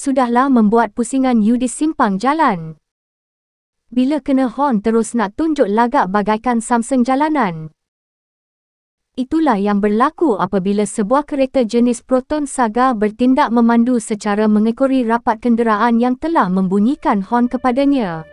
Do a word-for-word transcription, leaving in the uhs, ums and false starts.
sudahlah membuat pusingan you di simpang jalan. Bila kena horn terus nak tunjuk lagak bagaikan Samsung jalanan. Itulah yang berlaku apabila sebuah kereta jenis Proton Saga bertindak memandu secara mengekori rapat kenderaan yang telah membunyikan horn kepadanya.